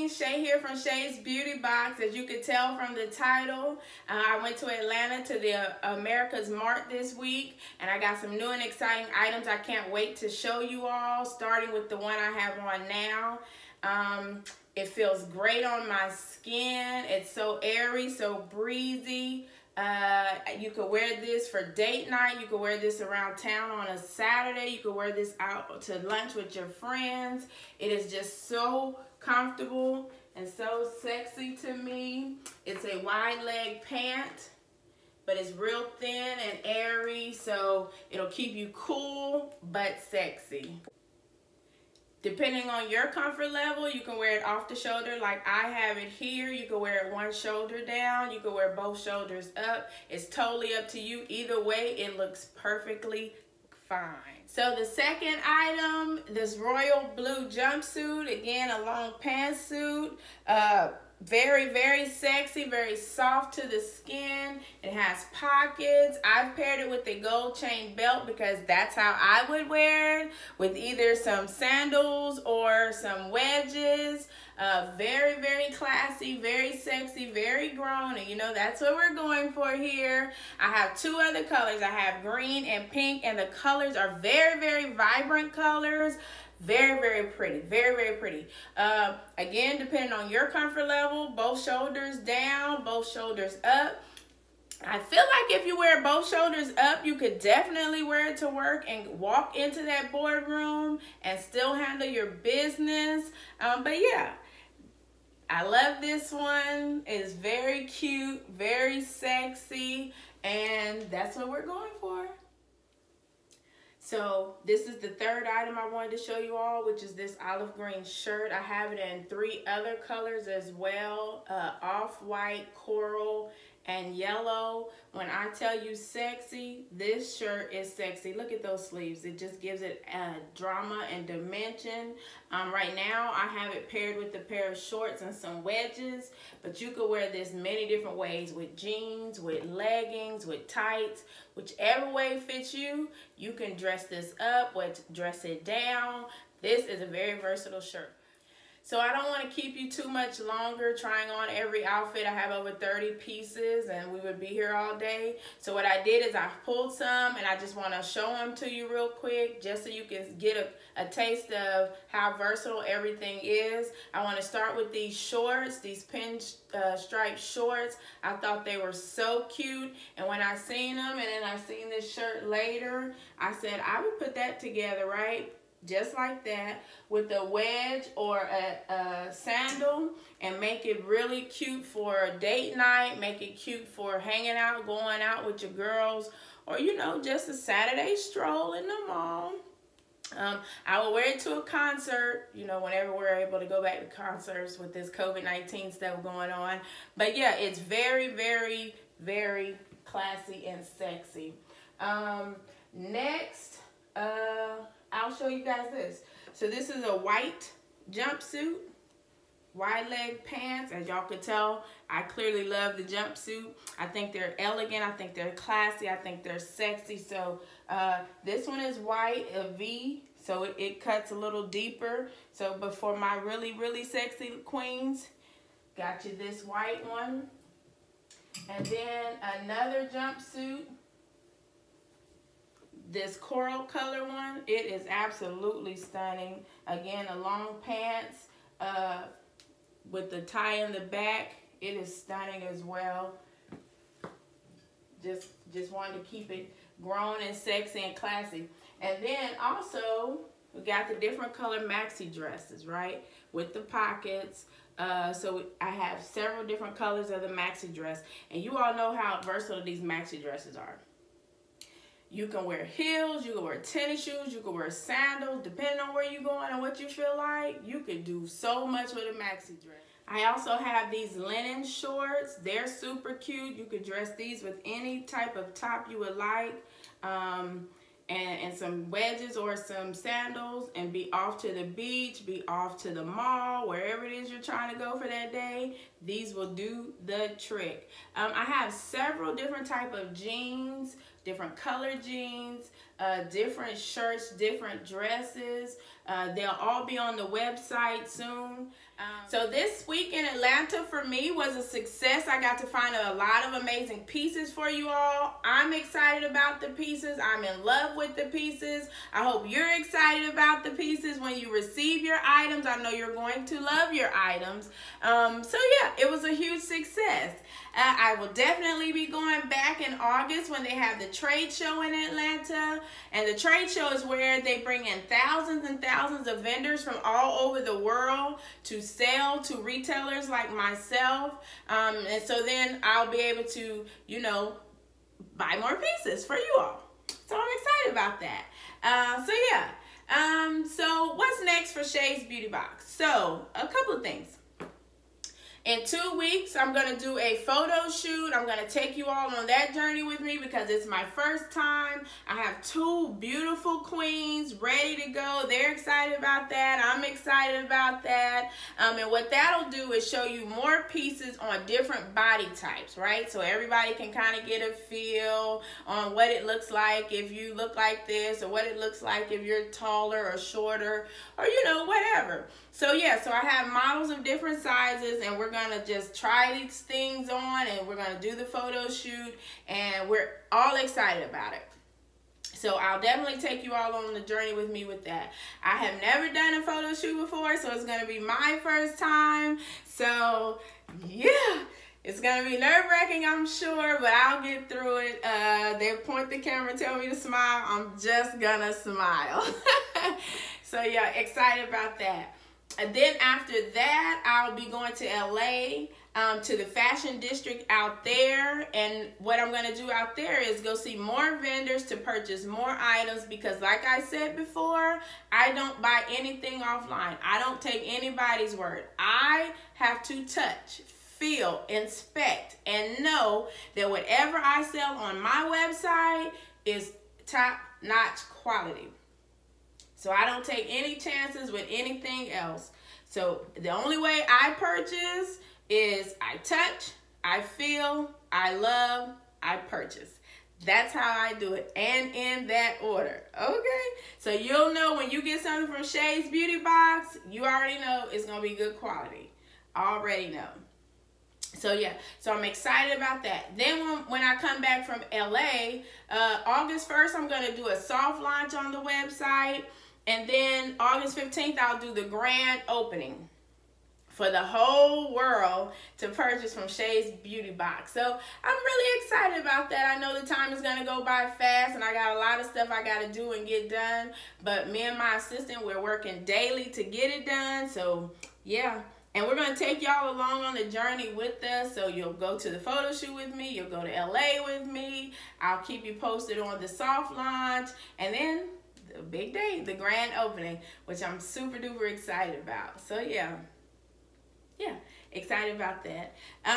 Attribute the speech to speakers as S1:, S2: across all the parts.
S1: morning, Shay here from Shay's Beauty Box. As you could tell from the title, I went to Atlanta to the America's Mart this week, and I got some new and exciting items I can't wait to show you all, starting with the one I have on now. It feels great on my skin. It's so airy, so breezy. You could wear this for date night. You could wear this around town on a Saturday. You could wear this out to lunch with your friends. It is just so comfortable and so sexy to me. It's a wide leg pant, but it's real thin and airy, so it'll keep you cool but sexy. Depending on your comfort level, you can wear it off the shoulder like I have it here. You can wear it one shoulder down. You can wear both shoulders up. It's totally up to you. Either way, it looks perfectly fine. So the second item, this royal blue jumpsuit, again, a long pantsuit. Very, very sexy, very soft to the skin. It has pockets. I've paired it with a gold chain belt because that's how I would wear it, with either some sandals or some wedges. Very, very classy, very sexy, very grown, and you know that's what we're going for here. I have two other colors. I have green and pink, and the colors are very, very vibrant colors. Very, very pretty. Very, very pretty. Again, depending on your comfort level, both shoulders down, both shoulders up. I feel like if you wear both shoulders up, you could definitely wear it to work and walk into that boardroom and still handle your business. But yeah, I love this one. It's very cute, very sexy, and that's what we're going for. So this is the third item I wanted to show you all, which is this olive green shirt. I have it in three other colors as well, off-white, coral, and yellow. When I tell you sexy, this shirt is sexy. Look at those sleeves. It just gives it drama and dimension. Right now, I have it paired with a pair of shorts and some wedges, but you could wear this many different ways, with jeans, with leggings, with tights. Whichever way fits you, you can dress this up, dress it down. This is a very versatile shirt. So I don't want to keep you too much longer trying on every outfit. I have over 30 pieces and we would be here all day. So what I did is I pulled some and I just want to show them to you real quick just so you can get a taste of how versatile everything is. I want to start with these shorts, these pinstripe shorts. I thought they were so cute, and when I seen them and then I seen this shirt later, I said I would put that together, right? Just like that, with a wedge or a sandal, and make it really cute for a date night, make it cute for hanging out, going out with your girls, or you know, just a Saturday stroll in the mall. I will wear it to a concert, you know, whenever we're able to go back to concerts with this COVID-19 stuff going on. But yeah, it's very, very, very classy and sexy. Next, I'll show you guys this. So this is a white jumpsuit, wide leg pants. As y'all could tell, I clearly love the jumpsuit. I think they're elegant. I think they're classy. I think they're sexy. So this one is white, a V, so it cuts a little deeper. So, but for my really, really sexy queens, got you this white one. And then another jumpsuit, this coral color one. It is absolutely stunning. Again, a long pants with the tie in the back. It is stunning as well. Just wanted to keep it grown and sexy and classy. And then also we got the different color maxi dresses, right, with the pockets. So I have several different colors of the maxi dress, and you all know how versatile these maxi dresses are. You can wear heels, you can wear tennis shoes, you can wear sandals, depending on where you're going and what you feel like. You can do so much with a maxi dress. I also have these linen shorts. They're super cute. You could dress these with any type of top you would like, and some wedges or some sandals, and be off to the beach, be off to the mall, wherever it is you're trying to go for that day. These will do the trick. I have several different type of jeans, different color jeans, different shirts, different dresses. They'll all be on the website soon. So this week in Atlanta for me was a success. I got to find a lot of amazing pieces for you all. I'm excited about the pieces. I'm in love with the pieces. I hope you're excited about the pieces when you receive your items. I know you're going to love your items. So yeah, it was a huge success. I will definitely be going back in August when they have the trade show in Atlanta. And the trade show is where they bring in thousands and thousands of vendors from all over the world to sell to retailers like myself. And so then I'll be able to, you know, buy more pieces for you all. So I'm excited about that. So yeah. So what's next for Shay's Beauty Box? So a couple of things. In 2 weeks, I'm going to do a photo shoot. I'm going to take you all on that journey with me because it's my first time. I have 2 beautiful queens ready to go. They're excited about that. I'm excited about that. And what that'll do is show you more pieces on different body types, right? So everybody can kind of get a feel on what it looks like if you look like this, or what it looks like if you're taller or shorter, or, you know, whatever. So yeah, so I have models of different sizes, and we're gonna just try these things on, and we're gonna do the photo shoot, and we're all excited about it. So I'll definitely take you all on the journey with me with that. I have never done a photo shoot before, so it's gonna be my first time. So yeah, it's gonna be nerve-wracking, I'm sure, but I'll get through it. They point the camera, tell me to smile. I'm just gonna smile. So yeah, excited about that. And then after that, I'll be going to LA, to the fashion district out there. And what I'm going to do out there is go see more vendors to purchase more items, because like I said before, I don't buy anything offline. I don't take anybody's word. I have to touch, feel, inspect, and know that whatever I sell on my website is top-notch quality. So I don't take any chances with anything else. So the only way I purchase is I touch, I feel, I love, I purchase. That's how I do it, and in that order, okay? So you'll know when you get something from Shay's Beauty Box, you already know it's going to be good quality. Already know. So yeah, so I'm excited about that. Then when I come back from LA, August 1st, I'm going to do a soft launch on the website. And then August 15th, I'll do the grand opening for the whole world to purchase from Shay's Beauty Box. So I'm really excited about that. I know the time is going to go by fast, and I got a lot of stuff I got to do and get done. But me and my assistant, we're working daily to get it done. So yeah. And we're going to take y'all along on the journey with us. So you'll go to the photo shoot with me. You'll go to LA with me. I'll keep you posted on the soft launch. And then the big day, the grand opening, which I'm super duper excited about. So yeah, excited about that.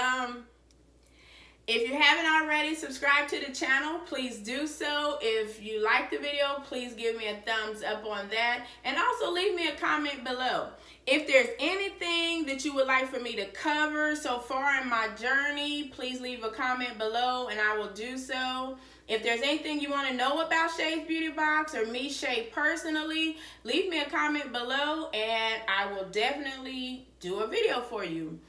S1: If you haven't already subscribed to the channel, please do so. If you like the video, please give me a thumbs up on that, and also leave me a comment below. If there's anything that you would like for me to cover so far in my journey, please leave a comment below and I will do so. If there's anything you want to know about Shay's Beauty Box or me, Shay, personally, leave me a comment below and I will definitely do a video for you.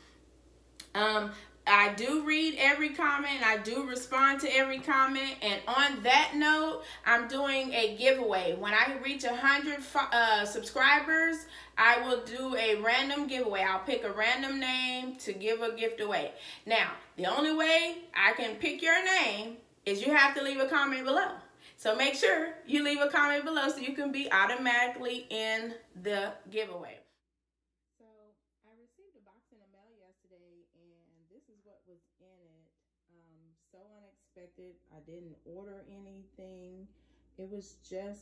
S1: I do read every comment. I do respond to every comment. And on that note, I'm doing a giveaway. When I reach 100 subscribers, I will do a random giveaway. I'll pick a random name to give a gift away. Now, the only way I can pick your name is you have to leave a comment below. So make sure you leave a comment below so you can be automatically in the giveaway. So I received a box in the mail yesterday, and this is what was in it. So unexpected. I didn't order anything. It was just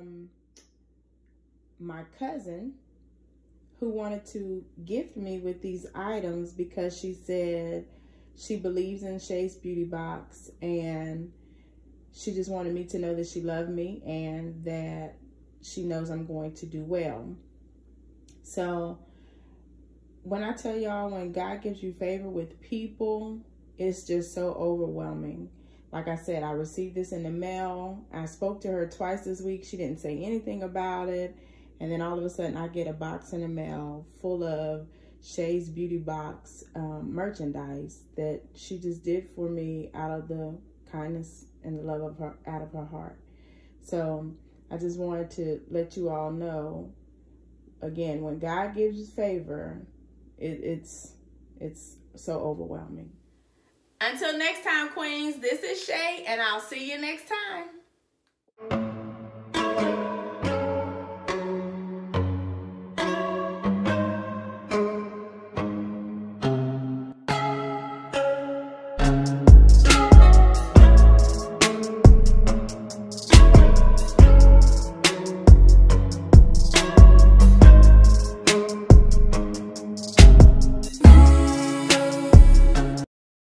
S1: my cousin who wanted to gift me with these items because she said she believes in Shay's Beauty Box, and she just wanted me to know that she loved me and that she knows I'm going to do well. So when I tell y'all, when God gives you favor with people, it's just so overwhelming. like I said, I received this in the mail. I spoke to her twice this week. She didn't say anything about it. And then all of a sudden I get a box in the mail full of Shay's Beauty Box merchandise that she just did for me out of the kindness and the love of her, out of her heart. So I just wanted to let you all know, again, when God gives you favor, it's so overwhelming. Until next time, Queens, this is Shay, and I'll see you next time.